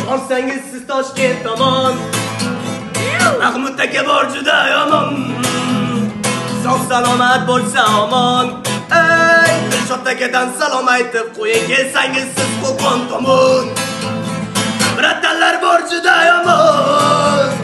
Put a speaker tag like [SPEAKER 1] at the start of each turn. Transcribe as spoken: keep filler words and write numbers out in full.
[SPEAKER 1] Olsangiz siz Toshkent tomon Mahmud aka bor juda yomon Sog' salomat bo'lsa omon Ey Dilshod akadan salom aytib qo'ying kelsangiz siz Qo'qon tomon Bratanlar bor juda yomon